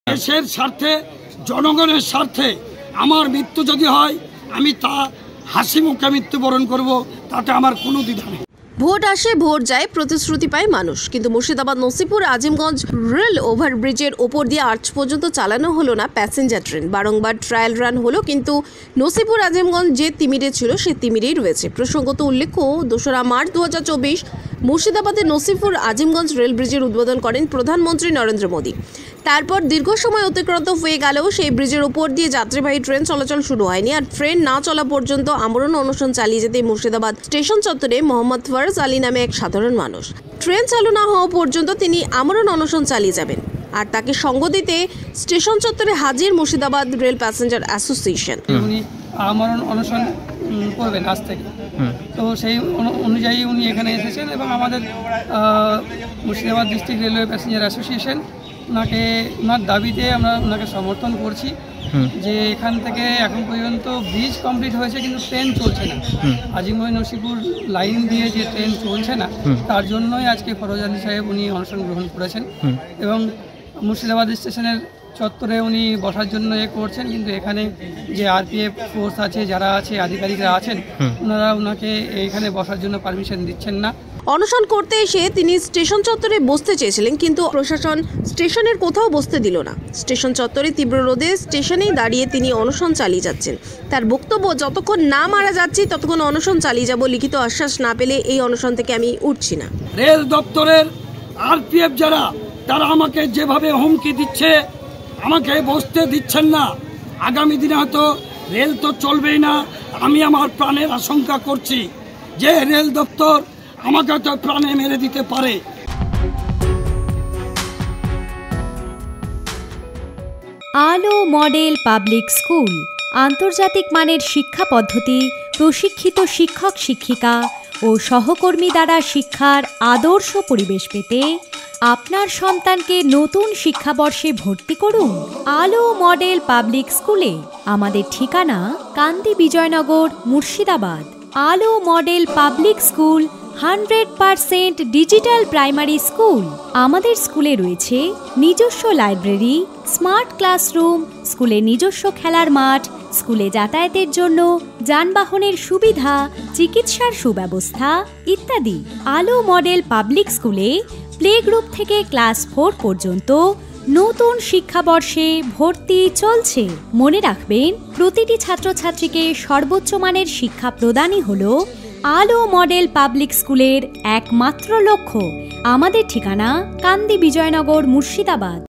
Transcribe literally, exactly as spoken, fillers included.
দেশের স্বার্থে জনগণের স্বার্থে আমার মৃত্যু যদি হয় আমি তা হাসি মুখে মৃত্যুবরণ করব, তাতে আমার কোনো দ্বিধা নেই। ভোট আসে ভোট যায়, প্রতিশ্রুতি পায় মানুষ, কিন্তু মুর্শিদাবাদ নসিপুর আজিমগঞ্জ রেল ওভারব্রিজের ওপর দিয়ে আজ পর্যন্ত চালানো হলো না প্যাসেঞ্জার ট্রেন। বারংবার ট্রায়াল রান হলো, কিন্তু নসিপুর আজিমগঞ্জ যে তিমিরে ছিল সে তিমিরেই রয়েছে। প্রসঙ্গত উল্লেখ্য, দোসরা মার্চ দু হাজার চব্বিশ মুর্শিদাবাদের নসিপুর আজিমগঞ্জ রেল ব্রিজের উদ্বোধন করেন প্রধানমন্ত্রী নরেন্দ্র মোদী। তারপর দীর্ঘ সময় অতিক্রান্ত হয়ে গেলেও সেই ব্রিজের ওপর দিয়ে যাত্রীবাহী ট্রেন চলাচল শুরু হয়নি। আর ট্রেন না চলা পর্যন্ত আমরণ অনশন চালিয়ে যেতে মুর্শিদাবাদ স্টেশন চত্বরে মোহাম্মদ ফরাজ আলী নামে এক সাধারণ মানুষ। ট্রেন চালু না হওয়া পর্যন্ত তিনি আমরণ অনশন চালিয়ে যাবেন, আর তাকে সঙ্গ দিতে স্টেশন চত্বরে হাজির মুর্শিদাবাদ রেল প্যাসেঞ্জার অ্যাসোসিয়েশন। উনি আমরণ অনশন করবেন আজ থেকে, তো সেই অনুযায়ী উনি এখানে এসেছেন এবং আমাদের Murshidabad district railway passenger association ওনাকে ওনার দাবিতে আমরা ওনাকে সমর্থন করছি যে এখান থেকে এখন পর্যন্ত ব্রিজ কমপ্লিট হয়েছে কিন্তু ট্রেন চলছে না। আজিমগঞ্জ নসিপুর লাইন দিয়ে যে ট্রেন চলছে না, তার জন্যই আজকে ফরোজ আলী সাহেব উনি অনশন গ্রহণ করেছেন এবং মুর্শিদাবাদ স্টেশনের চত্বরে উনি বসার জন্য এ করছেন, কিন্তু এখানে যে আরপিএফ ফোর্স আছে, যারা আছে আধিকারিকরা আছেন, ওনারা ওনাকে এইখানে বসার জন্য পারমিশন দিচ্ছেন না। অনশন করতে এসে তিনি স্টেশন চত্বরে বসতে চেয়েছিলেন, কিন্তু প্রশাসন স্টেশনের কোথাও বসতে দিল না। স্টেশন চত্বরে তীব্র রোদে স্টেশনেই দাঁড়িয়ে তিনি অনশন চালিয়ে যাচ্ছেন। তার বক্তব্য, যতক্ষণ না মারা যাচ্ছি ততক্ষণ অনশন চালিয়ে যাব, লিখিত আশ্বাস না পেলে এই অনশন থেকে আমি উঠছি না। রেল দপ্তরের আরপিএফ যারা, তারা আমাকে যেভাবে হুমকি দিচ্ছে, আমাকে বসতে দিচ্ছেন না। আগামী দিনে হয়তো রেল তো চলবেই না। আমি আমার প্রাণের আশঙ্কা করছি যে রেল দপ্তর আমাকে তো প্রাণে মেরে দিতে পারে। আলো মডেল পাবলিক স্কুল আন্তর্জাতিক মানের শিক্ষা পদ্ধতি, প্রশিক্ষিত শিক্ষক শিক্ষিকা ও সহকর্মী দ্বারা শিক্ষার আদর্শ পরিবেশ পেতে আপনার সন্তানকে নতুন শিক্ষাবর্ষে ভর্তি করুন আলো মডেল পাবলিক স্কুলে। আমাদের ঠিকানা কান্দি Bijaynagar, Murshidabad. Alo model public school hundred percent digital primary school. আমাদের স্কুলে রয়েছে নিজস্ব লাইব্রেরি, স্মার্ট ক্লাসরুম, স্কুলে নিজস্ব খেলার মাঠ, স্কুলে যাতায়াতের জন্য যানবাহনের সুবিধা, চিকিৎসার সুব্যবস্থা ইত্যাদি। আলো মডেল পাবলিক স্কুলে প্লে গ্রুপ থেকে ক্লাস ফোর পর্যন্ত নতুন শিক্ষাবর্ষে ভর্তি চলছে। মনে রাখবেন, প্রতিটি ছাত্রছাত্রীকে সর্বোচ্চ মানের শিক্ষা প্রদানই হলো আলো মডেল পাবলিক স্কুলের একমাত্র লক্ষ্য। আমাদের ঠিকানা কান্দি বিজয়নগর, মুর্শিদাবাদ।